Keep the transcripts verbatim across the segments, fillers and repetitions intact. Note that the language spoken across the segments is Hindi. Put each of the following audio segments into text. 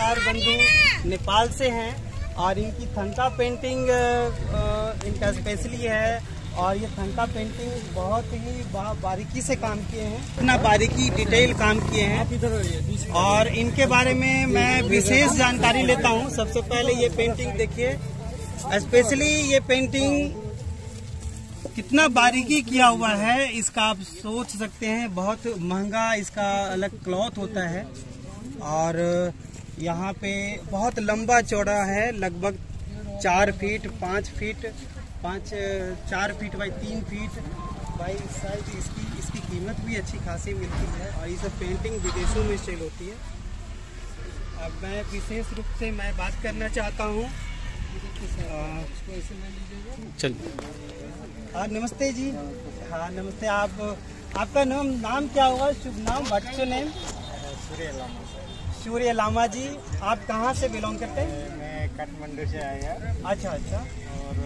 कलाकार बंधु नेपाल से हैं और इनकी थंका पेंटिंग इनका स्पेशली है और ये थंका पेंटिंग बहुत ही बारीकी से काम किए हैं, इतना बारीकी डिटेल काम किए हैं और इनके बारे में मैं विशेष जानकारी लेता हूँ। सबसे पहले ये पेंटिंग देखिए, स्पेशली ये पेंटिंग कितना बारीकी किया हुआ है इसका आप सोच सकते हैं। बहुत महंगा इसका अलग क्लॉथ होता है और यहाँ पे बहुत लंबा चौड़ा है, लगभग चार फीट पाँच फीट पाँच चार फीट बाई तीन फीट बाई साइज इसकी इसकी कीमत भी अच्छी खासी मिलती है और ये सब पेंटिंग विदेशों में सेल होती है। अब मैं विशेष रूप से मैं बात करना चाहता हूँ। चलिए, हाँ नमस्ते जी। हाँ नमस्ते। आप आपका नाम नाम क्या होगा, शुभ नाम, what's your name? Surya Lama. Surya Lama ji, आप कहाँ से बिलोंग करते हैं? मैं काठमांडू से आया। अच्छा अच्छा। और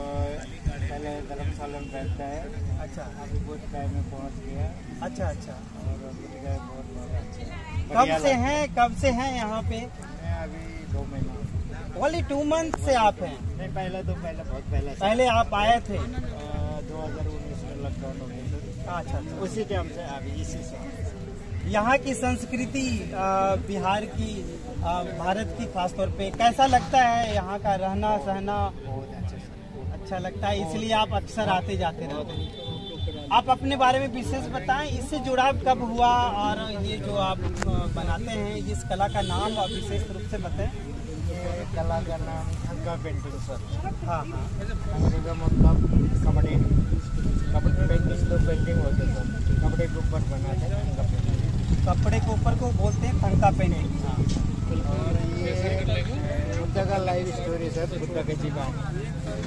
पहले धर्मशाला में रहता है। अच्छा, अभी बुध गाय में पहुँच गया। अच्छा अच्छा। और बुध गाय बहुत बहुत अच्छा। कब से हैं कब से हैं यहाँ पे? मैं अभी दो महीना। ओनली टू मंथ से आप हैं? नहीं, पहले तो पहले बहुत पहले पहले आप आए थे? दो हजार उन्नीस में लॉकडाउन हो गया। अच्छा अच्छा। उसी टाइम से अभी इसी से। यहाँ की संस्कृति बिहार की, भारत की खासतौर पे कैसा लगता है? यहाँ का रहना सहना बहुत अच्छा अच्छा लगता है, इसलिए आप अक्सर आते जाते रहते हैं। आप अपने बारे में विशेष बताएं, इससे जुड़ाव कब हुआ और ये जो आप बनाते हैं इस कला का नाम आप विशेष रूप से बताएं। ये कला का नाम थंका पेंटिंग सर। हाँ हाँ। थंका मतलब कपड़े कपड़े पेंटिंग तो पेंटिंग होते हैं सर, कपड़े के ऊपर बनाते हैं थंका पेंटिंग। कपड़े के ऊपर को बोलते हैं थंका पेंटिंग। हाँ। और ये बुद्ध का लाइव स्टोरी सर, बुद्ध का जीवन।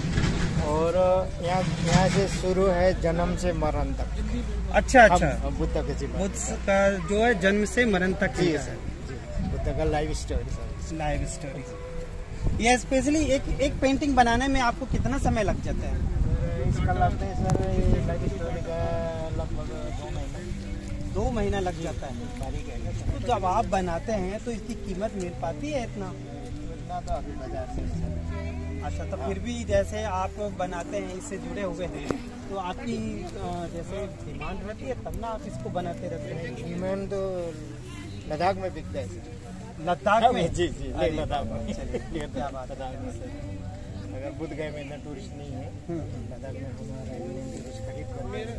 और यहाँ यहाँ से शुरू है जन्म से मरण तक। अच्छा अच्छा। बुद्ध का जीवन, बुद्ध का जो है जन्म से मरण तक जी है सर, बुद्ध का live story sir. Live story. ये स्पेशली एक एक पेंटिंग बनाने में आपको कितना समय लग जाता है? इसका लगता है सर, ये लाइव स्टोरी का लगभग दो महीना दो महीना लग जाता है। बारीक है। तो जब आप बनाते हैं तो इसकी कीमत मिल पाती है इतना? इतना तो अभी बाजार से। अच्छा, तो फिर भी जैसे आप बनाते हैं, इससे जुड़े हुए हैं, तो आपकी जैसे डिमांड रहती है तब ना आप इसको बनाते रहते हैं? डिमांड तो लद्दाख में बिकता है सर। लद्दाख में? जी जी, लद्दाख में। चलिए, क्या बात है। अगर बुद्ध गए में इतना टूरिस्ट नहीं है, लद्दाख में हमारा टूरिस्ट खरीद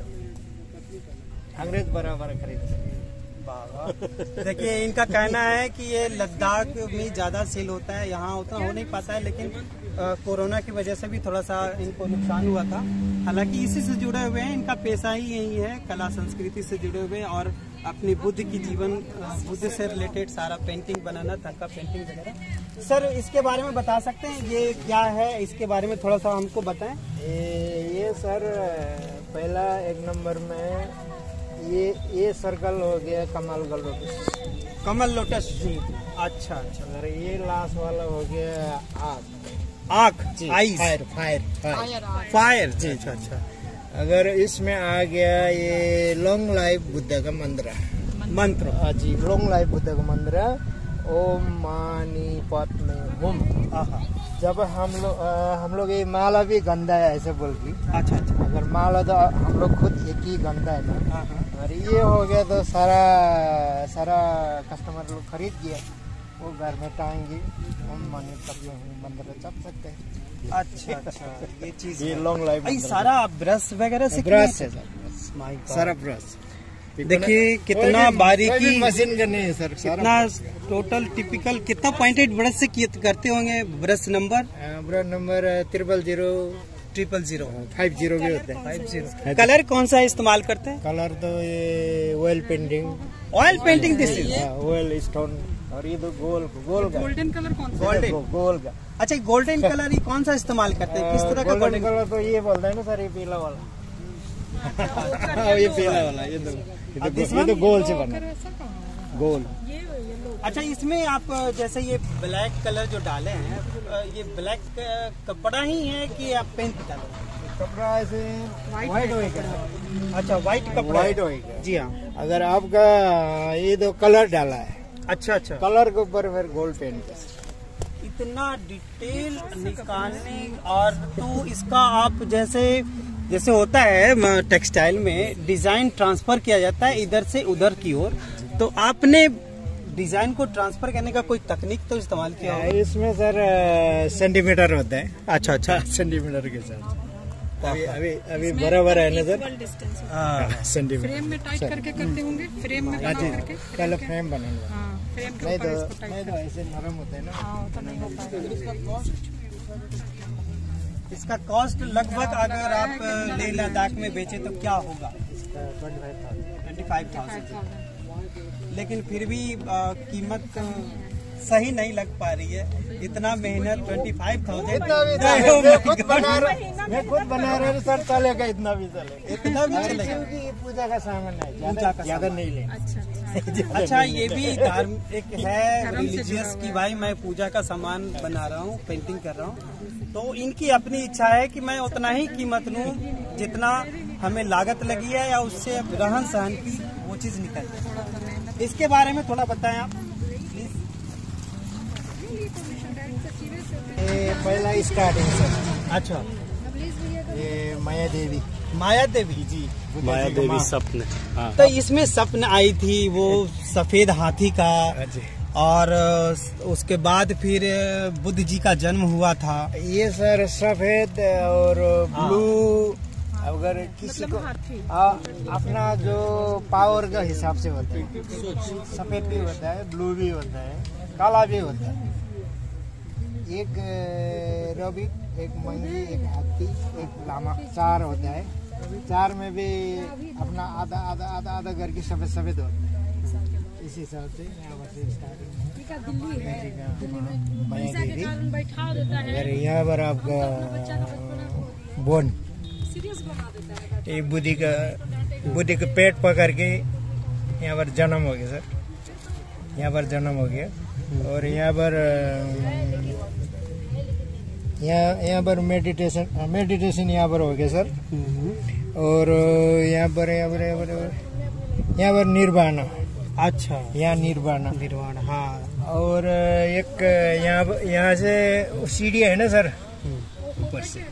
कर अंग्रेज बराबर खरीद। देखिए, इनका कहना है कि ये लद्दाख में ज़्यादा सेल होता है, यहाँ उतना हो नहीं पाता है, लेकिन कोरोना की वजह से भी थोड़ा सा इनको नुकसान हुआ था। हालांकि इसी से जुड़े हुए हैं, इनका पेशा ही यही है, कला संस्कृति से जुड़े हुए हैं और अपनी बुद्ध की जीवन, बुद्ध से रिलेटेड सारा पेंटिंग बनाना, थंका पेंटिंग वगैरह। सर, इसके बारे में बता सकते हैं ये क्या है? इसके बारे में थोड़ा सा हमको बताएं। ये, ये सर पहला एक नंबर में ये ये सर्कल हो गया कमल का लोटस। कमल लोटस जी। अच्छा अच्छा। अगर ये लास्ट वाला हो गया आँख। आँख, eyes. Fire fire fire fire जी। अच्छा अच्छा। अगर इसमें आ गया ये लॉन्ग लाइफ बुद्ध का मंत्र। मंत्र जी, लॉन्ग लाइफ बुद्ध का मंत्र, ओम मानी पद्मे हुम। जब हम लोग हम लोग ये माला भी गंदा है ऐसे बोल के। अच्छा अच्छा। अगर माला तो हम लोग खुद एक ही गंदा है ना। और ये हो गया तो सारा सारा कस्टमर लोग खरीद गया, वो घर में टांगे, ओम मानी पद्मे हुम मंत्र जप सकते हैं। अच्छा अच्छा। ये चीज, ये लॉन्ग लाइफ सारा ब्रश वगैरह से ब्रश है सर, सारा ब्रश। देखिए कितना बारीकी, मशीन का नहीं है सर, कितना टोटल टिपिकल, कितना पॉइंटेड ब्रश से करते होंगे? Brush number brush number triple zero triple zero five zero भी होते हैं। Five zero. कलर कौन सा इस्तेमाल करते हैं? कलर तो ये oil painting. Oil painting this is oil stone. और ये तो गोल गोल का गोल्डन कलर कौन सा? गोल्डन गोल का। अच्छा, गोल्डन कलर ये कौन सा इस्तेमाल करते हैं? किस तरह का गोल्डन कलर? तो ये बोलते हैं ना सर, ये पीला वाला। ये पीला वाला, ये तो ये तो गोल से बना गोल। अच्छा, इसमें आप जैसे ये ब्लैक कलर जो डाले हैं, ये ब्लैक कपड़ा ही है कि आप पेंट डाले? कपड़ा ऐसे व्हाइट होएगा। अच्छा, व्हाइट कपड़ा, व्हाइट होएगा जी हाँ। अगर आपका ये तो कलर डाला है, अच्छा अच्छा, कलर के ऊपर फिर गोल्ड पेंट है। इतना डिटेल निकालने। और तो इसका आप जैसे जैसे होता है टेक्सटाइल में डिजाइन ट्रांसफर किया जाता है इधर से उधर की ओर, तो आपने डिजाइन को ट्रांसफर करने का कोई तकनीक तो इस्तेमाल किया होगा? इसमें सर सेंटीमीटर होता है। अच्छा अच्छा, सेंटीमीटर के साथ अभी अभी अभी बराबर है ना सर, सेंटीमीटर। फ्रेम में टाइट करके करते होंगे, फ्रेम में बना करके पहले फ्रेम बनेगा। हाँ, फ्रेम के नहीं ऊपर तो इसको टाइट नहीं तो ऐसे नरम होता है ना। हाँ, तो नहीं होता है। इसका कॉस्ट लगभग अगर आप लेह लद्दाख में बेचे तो क्या होगा? Twenty five thousand. लेकिन फिर भी आ, कीमत सही नहीं लग पा रही है। इतना मेहनत ट्वेंटी फाइव थाउजेंड मैं खुद बना रहा मैं खुद बना रहा हूँ सर, चलेगा इतना भी चलेगा, इतना भी चलेगा। क्योंकि पूजा का सामान है, ज्यादा ज्यादा नहीं लेना। अच्छा अच्छा, ये भी धार्मिक है, रिलीजियस की भाई मैं पूजा का सामान बना रहा हूँ, पेंटिंग कर रहा हूँ, तो इनकी अपनी इच्छा है कि मैं उतना ही कीमत लूँ जितना हमें लागत लगी है या उससे रहन सहन की वो चीज निकल जाए। इसके बारे में थोड़ा बताएं आप प्लीज। ये पहला स्टार्टिंग सर। अच्छा, ये माया देवी। माया देवी जी, माया देवी सपने। हाँ। तो इसमें सपन आई थी वो सफेद हाथी का, और उसके बाद फिर बुद्ध जी का जन्म हुआ था। ये सर सफेद और ब्लू, अगर किसी को आ, अपना जो पावर का हिसाब से होता है, सफेद भी होता है, ब्लू भी होता है, काला भी होता है। एक रवि, एक मंगी, एक हाथी, एक लामा, चार होता है। चार में भी अपना आधा आधा आधा आधा करके सफेद सफेद होता है। इस हिसाब से यहाँ से स्टार्टिंग माया देवी। अगर यहाँ पर आपका बोन, ये बुद्धि का बुद्धि का पेट पकड़ के यहाँ पर जन्म हो गया सर, यहाँ पर जन्म हो गया। और यहाँ पर यहाँ यहाँ पर मेडिटेशन मेडिटेशन यहाँ पर हो गया सर। और यहाँ पर यहाँ पर यहाँ पर यहाँ पर निर्वाणा। अच्छा, यहाँ निर्वाणा निर्वाणा, हाँ। और एक यहाँ यहाँ से सीढ़ी है ना सर, ऊपर से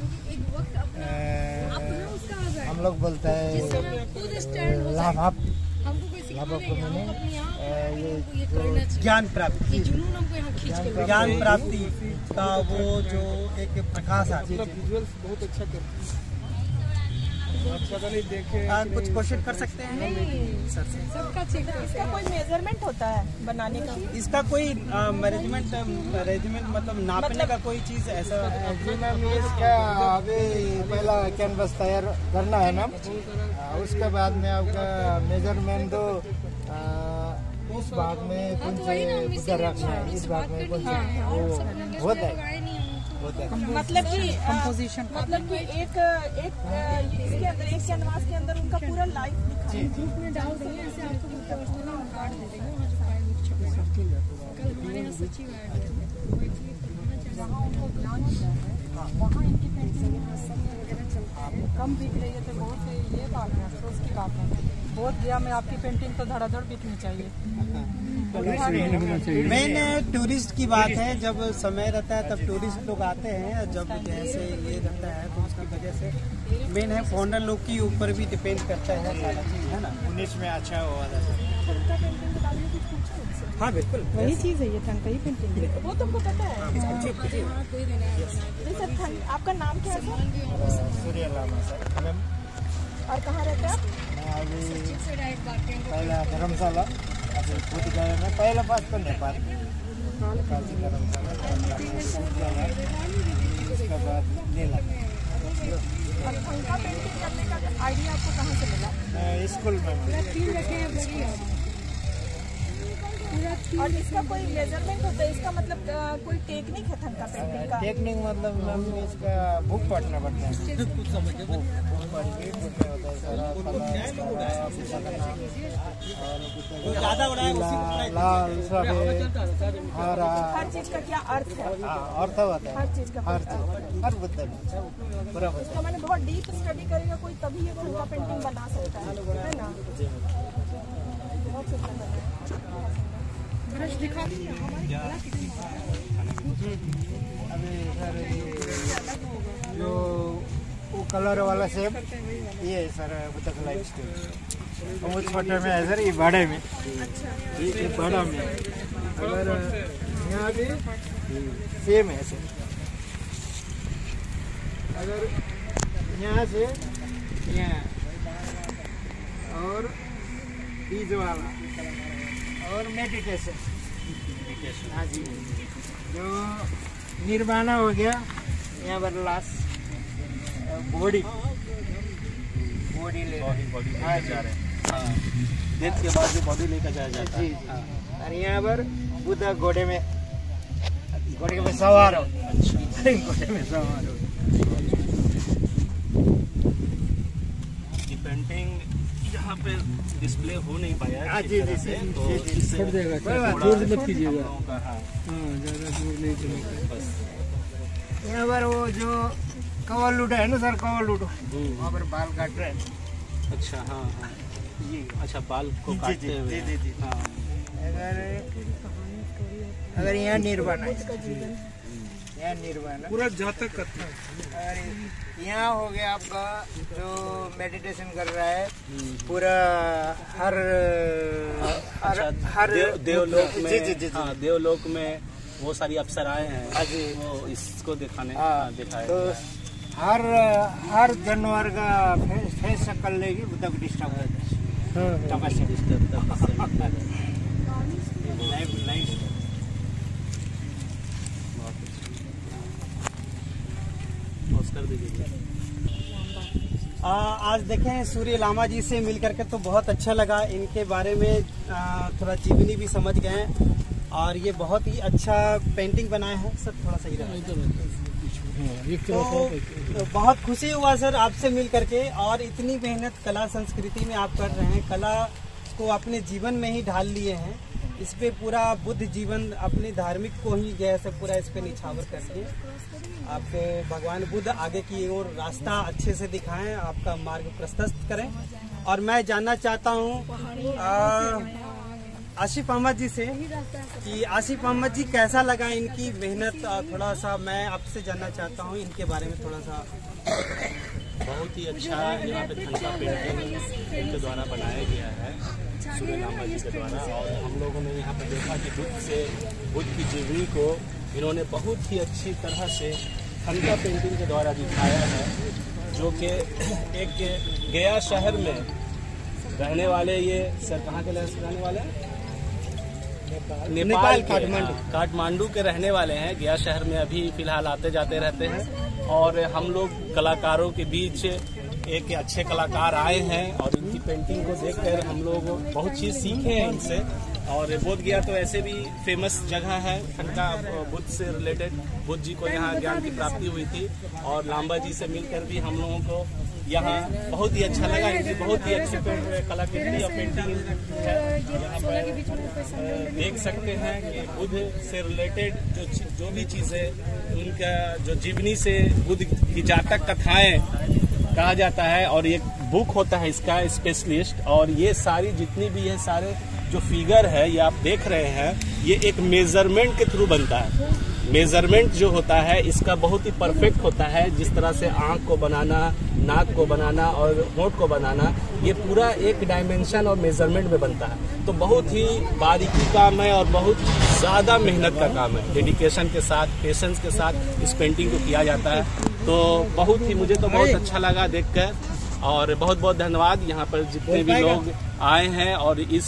हम लोग बोलता है लाभ लाभ को मैंने ये ज्ञान प्राप्ति, ज्ञान प्राप्ति का वो जो एक प्रकाश आता है। बहुत अच्छा करते देखे आ, कुछ क्वेश्चन कर सकते हैं सर से? सबका चेक। इसका कोई मेजरमेंट होता है बनाने का? इसका कोई मैनेजमेंट मैनेजमेंट मतलब नापने मतलब, का कोई चीज ऐसा? इसका अभी पहला कैनवस तैयार करना है ना, उसके बाद में आपका मेजरमेंट दो इस भाग में कौन से उधर रखना है, इस भाग में कौन से वो होता है। मतलब कि कंपोजिशन, मतलब कि एक एक इसके अंदर एक कैनवास के अंदर उनका पूरा लाइफ ग्रुप में डाल सकते हैं। वहाँ इनकी पेंटिंग वगैरह चलता है, कम बिक रही है तो बहुत ये बात है, अफसोस की बात है। बहुत गया में आपकी पेंटिंग तो धड़ाधड़ बिकनी चाहिए। मेन टूरिस्ट की बात है, जब समय रहता है तब टूरिस्ट लोग आते हैं, जब जैसे ये रहता है तो उसकी वजह से मेन है फॉरेनर लोग के ऊपर भी डिपेंड करता है सारा चीज, है ना। उन्नीस में अच्छा हुआ था। हाँ बिल्कुल, वही चीज है ये ठंड ही पेंटिंग, वो तुमको पता है। आपका नाम क्या है? सूर्य लामा सर। और कहाँ रहते हैं आप? पहला धर्मशाला, अभी बुद्ध गया में पहला पास तो नेपाल, नेपाल से धर्मशाला, उसके बाद लेला। और पंखा पेंटिंग करने का आइडिया आपको कहाँ से मिला? स्कूल में। और इसका कोई मेजरमेंट होता है? इसका मतलब आ, कोई टेक्निक है थंका पेंटिंग का? टेक्निक मतलब मैम इसका बुक पढ़ना पड़ता है, बुक पढ़ के होता है सारा कलर, लाल सफेद हरा, हर चीज का क्या अर्थ है? अर्थ होता है, हर चीज का, हर चीज हर बुद्ध पूरा बुद्ध। तो मैंने बहुत डीप स्टडी करेगा कोई तभी ये थंका पेंटिंग बना सकता है, है ना। बहुत सुंदर ब्रश दिखा। अभी सर ये जो वो कलर वाला सेब ये है सर बुतक लाइफ स्टाइल। वो छोटे में है सर, ये बड़े में। ये बड़ा में अगर यहाँ भी सेम है सर। अगर यहाँ से यहाँ और बीज वाला और मेडिटेशन। हाँ जी, जो निर्वाणा हो गया यहाँ पर लास्ट बॉडी बॉडी ले हाँ जा रहे हाँ, डेथ के बाद जो बॉडी लेकर जाया जाता जी है। हाँ। और यहाँ पर बुद्ध घोड़े में घोड़े में सवार हो। घोड़े में सवार हो। ये पेंटिंग यहाँ पे डिस्प्ले हो नहीं पाया है हाँ, इस जी, तरह जी, से, जी, तो जी, जी, इससे छोड़ देगा, थोड़ा जोर मत हम कीजिएगा। लोगों का, हाँ, बस। यहाँ पर वो जो कवर लूटा है ना सर, कवर लूटो हम्म, वहाँ पर बाल काट रहे हैं। अच्छा हाँ हाँ जी अच्छा, बाल को जी, काटते जी, हुए। जी, जी, जी। हाँ अगर अगर यहाँ निर्वाणा है, यहाँ निर्वाणा पूरा जातक कथा। और यहाँ हो गया आपका जो मेडिटेशन कर रहा है पूरा हर हर अच्छा, हर देव देवलोक में, जी जी जी जी। हाँ, देवलोक में वो सारी अप्सराएं हैं। हाँ जी। वो इसको दिखाने हाँ, हाँ, दिखाया तो गया। हर हर जानवर का फेस फेस शक्ल लेगी तब डिस्टर्ब हो जाता है। तपस्या Disturb तपस्या। लाइफ लाइफ पॉज कर दीजिए। आ, आज देखें सूर्य लामा जी से मिल करके तो बहुत अच्छा लगा। इनके बारे में आ, थोड़ा जीवनी भी समझ गए और ये बहुत ही अच्छा पेंटिंग बनाए हैं सर। थोड़ा सही रहा तो, तो बहुत खुशी हुआ सर आपसे मिल करके। और इतनी मेहनत कला संस्कृति में आप कर रहे हैं, कला को अपने जीवन में ही ढाल लिए हैं। इस पे पूरा बुद्ध जीवन अपने धार्मिक को ही जैसे पूरा इस पे निछावर करके आपको भगवान बुद्ध आगे की ओर रास्ता अच्छे से दिखाएं, आपका मार्ग प्रशस्त करें। और मैं जानना चाहता हूँ आसिफ अहमद जी से कि आसिफ अहमद जी कैसा लगा इनकी मेहनत। थोड़ा सा मैं आपसे जानना चाहता हूँ इनके बारे में थोड़ा सा। बहुत ही अच्छा यहाँ पे थंका पेंटिंग इनके द्वारा बनाया गया है, सूर्य लामा जी के द्वारा। और हम लोगों ने यहाँ पे देखा कि बुद्ध से बुद्ध की जीवनी को इन्होंने बहुत ही अच्छी तरह से थंका पेंटिंग के द्वारा दिखाया है, जो कि एक गया शहर में रहने वाले ये सर कहाँ के रहने वाले हैं? नेपाल, नेपाल, के, काठमांडू। हाँ, काठमांडू के रहने वाले हैं। गया शहर में अभी फिलहाल आते जाते रहते हैं। और हम लोग कलाकारों के बीच एक अच्छे कलाकार आए हैं और इनकी पेंटिंग को देखकर हम लोग बहुत चीज़ सीखे हैं इनसे। और बोध गया तो ऐसे भी फेमस जगह है ठनका, बुद्ध से रिलेटेड। बुद्ध जी को यहाँ ज्ञान की प्राप्ति हुई थी। और लांबा जी से मिलकर भी हम लोगों को यहाँ बहुत ही अच्छा लगा। इनकी बहुत ही अच्छी कलाकृति और पेंटिंग है। यहाँ पर देख सकते हैं कि बुद्ध से रिलेटेड जो जो भी चीज़ें, उनका जो जीवनी से बुद्ध की जातक कथाएं कहा जाता है। और एक बुक होता है इसका स्पेशलिस्ट। और ये सारी जितनी भी है सारे जो फिगर है ये आप देख रहे हैं, ये एक मेजरमेंट के थ्रू बनता है। मेजरमेंट जो होता है इसका बहुत ही परफेक्ट होता है। जिस तरह से आँख को बनाना, नाक को बनाना और होंठ को बनाना, ये पूरा एक डायमेंशन और मेजरमेंट में बनता है। तो बहुत ही बारीकी काम है और बहुत ज़्यादा मेहनत का काम है। डेडिकेशन के साथ, पेशेंस के साथ इस पेंटिंग को किया जाता है। तो बहुत ही मुझे तो बहुत अच्छा लगा देखकर। और बहुत बहुत धन्यवाद यहाँ पर जितने भी लोग आए हैं और इस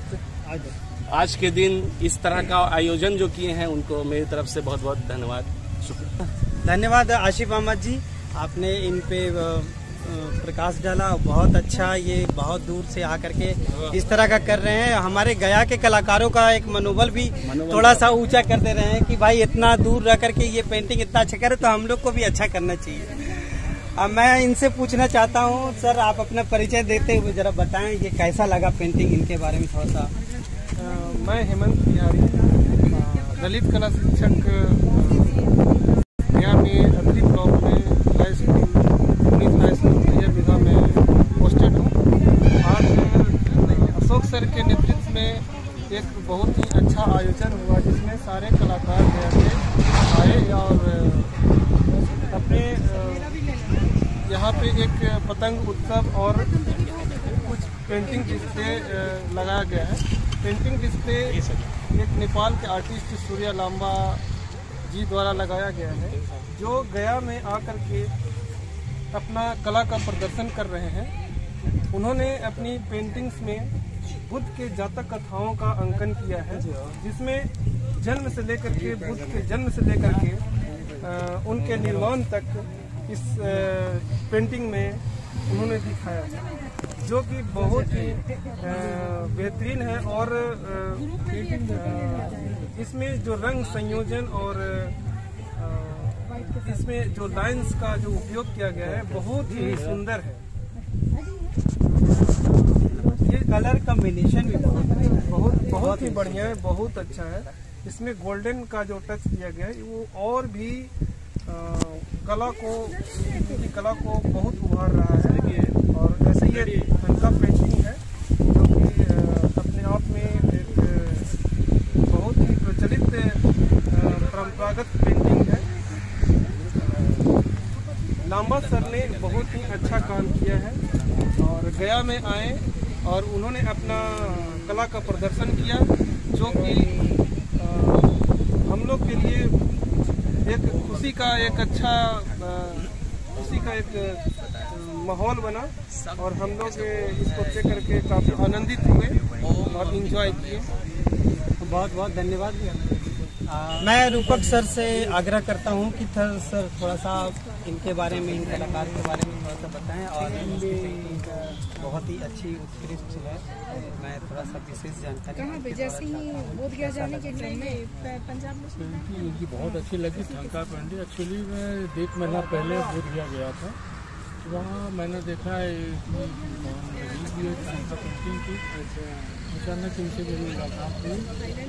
आज के दिन इस तरह का आयोजन जो किए हैं उनको मेरी तरफ से बहुत बहुत धन्यवाद, शुक्रिया। धन्यवाद आसिफ अहमद जी, आपने इन पे प्रकाश डाला। बहुत अच्छा, ये बहुत दूर से आकर के इस तरह का कर रहे हैं। हमारे गया के कलाकारों का एक मनोबल भी थोड़ा सा ऊंचा कर दे रहे हैं कि भाई इतना दूर रह करके ये पेंटिंग इतना अच्छा करे तो हम लोग को भी अच्छा करना चाहिए। अब मैं इनसे पूछना चाहता हूँ सर, आप अपना परिचय देते हुए जरा बताएं ये कैसा लगा पेंटिंग, इनके बारे में थोड़ा सा। मैं हेमंत बिहारी, दलित कला शिक्षक, गया में अदरी ब्लॉक में high school police high school भैया विधा में पोस्टेड हूँ। आज अशोक सर के नेतृत्व में एक बहुत ही अच्छा आयोजन हुआ जिसमें सारे कलाकार गया थे आए और अपने यहाँ पे एक पतंग उत्सव और कुछ पेंटिंग डिस्प्ले लगाया गया है। पेंटिंग डिस्प्ले एक नेपाल के आर्टिस्ट सूर्या लांबा जी द्वारा लगाया गया है, जो गया में आकर के अपना कला का प्रदर्शन कर रहे हैं। उन्होंने अपनी पेंटिंग्स में बुद्ध के जातक कथाओं का अंकन किया है, जिसमें जन्म से लेकर के बुद्ध के जन्म से लेकर के आ, उनके निर्वाण तक इस आ, पेंटिंग में उन्होंने दिखाया है, जो कि बहुत ही बेहतरीन है। और आ, इसमें जो रंग संयोजन और आ, इसमें जो लाइंस का जो उपयोग किया गया है बहुत ही सुंदर है। ये कलर कॉम्बिनेशन भी बहुत बहुत बहुत ही बढ़िया है, बहुत अच्छा है। इसमें गोल्डन का जो टच किया गया है वो और भी आ, कला को की कला को बहुत उभार रहा है। और ऐसे ये हल्का पेंटिंग है जो कि अपने आप में एक बहुत ही प्रचलित परंपरागत पेंटिंग है। लांबा सर ने बहुत ही अच्छा काम किया है और गया में आए और उन्होंने अपना कला का प्रदर्शन किया, जो कि हम लोग के लिए एक खुशी का एक अच्छा खुशी का एक माहौल बना और हम लोग इसको देख करके काफ़ी आनंदित हुए और इंजॉय किए। बहुत बहुत धन्यवाद। मैं रूपक सर से आग्रह करता हूं कि सर सर थोड़ा सा इनके बारे में, इन कलाकार के बारे में थोड़ा सा बताएं। और इनकी बहुत ही अच्छी उत्कृष्ट है, मैं थोड़ा सा विशेष जानकारी कहाँ पे जैसे ही बोध गया जाने के क्रम में पंजाब में इनकी बहुत अच्छी लगी थंका पेंटिंग। एक्चुअली मैं एक महीना पहले बोध गया गया था, वहाँ मैंने देखा है कि थंका पेंटिंग की अचानक इनसे मेरी मुलाकात हुई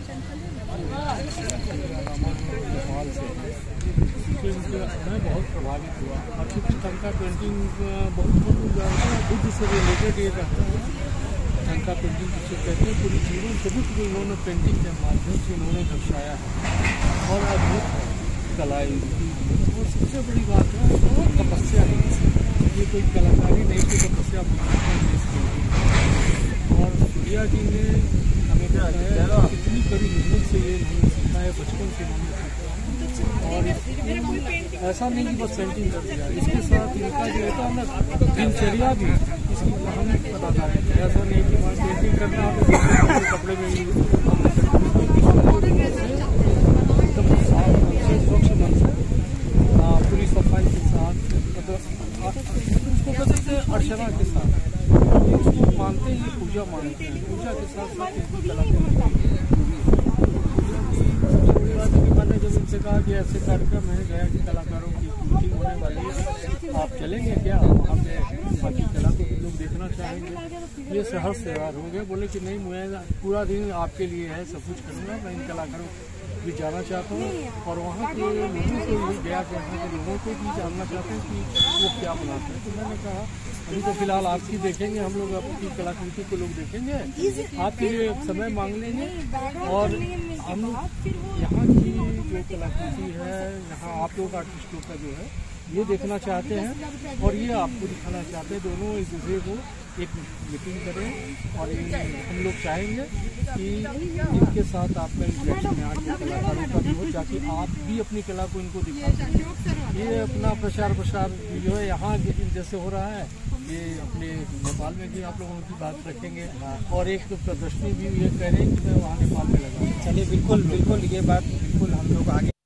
नेपाल से, तो इनसे मैं बहुत प्रभावित हुआ। और चूँकि थंका पेंटिंग बहुत बुद्ध से रिलेटेड ये रहता है, थंका पेंटिंग जिसे कहते हैं पूरी जीवन सभी को उन्होंने पेंटिंग के माध्यम से उन्होंने दर्शाया है और अद्भुत है कला इनकी। और सबसे बड़ी बात है तपस्या नहीं, ये कोई कलाकारी नहीं की तपस्या और सूर्या जी ने हमें बताया कितनी कड़ी मेहनत से ये उन्होंने सीखा है, बचपन से उन्होंने सीखा। और ऐसा नहीं कि बस पेंटिंग कर दिया, इसके साथ इनका जो है ना दिनचर्या भी इसकी हमें बताता है। ऐसा नहीं कि वहाँ पेंटिंग करना हो कपड़े में एकदम साफ मन से, स्वच्छ मन से, पूरी सफाई के साथ, उसको कह सकते हैं अर्चना के साथ, उसको मानते हैं, ये पूजा मानते हैं। पूजा के साथ साथ इनकी कला मैंने जब इनसे कहा कि ऐसे कार्यक्रम है गया कि कलाकारों की मीटिंग होने वाली है, आप चलेंगे क्या? वहाँ पे बाकी कला को लोग देखना चाहेंगे। ये सहज तैयार हो गए, बोले कि नहीं मैं पूरा दिन आपके लिए है, सब कुछ करूँगा, मैं इन कलाकारों भी जाना चाहता हूँ और वहाँ के लोगों को भी गया कहने के लोगों को भी जानना चाहते हैं कि वो क्या बनाते हैं। तो मैंने कहा अभी तो फिलहाल आपकी देखेंगे, हम लोग आपकी कलाकृति को लोग देखेंगे, आपके लिए समय मांग लेंगे और हम यहाँ की जो कलाकृति है, यहाँ आप लोग आर्टिस्टों का जो है ये देखना चाहते हैं और ये आपको दिखाना चाहते हैं। दोनों एक दूसरे को एक मीटिंग करें और हम लोग चाहेंगे कि इनके साथ आपका इंटरेक्शन यहाँ के कलाकारों का भी हो, ताकि आप भी अपनी कला को इनको दिखा सकें। ये अपना प्रचार प्रसार जो है यहाँ जैसे हो रहा है, ये अपने नेपाल में भी आप लोगों की बात रखेंगे और एक तो प्रदर्शनी भी ये कह रहे हैं कि मैं वहाँ नेपाल में लगा। चलिए बिल्कुल बिल्कुल ये बात बिल्कुल हम लोग आगे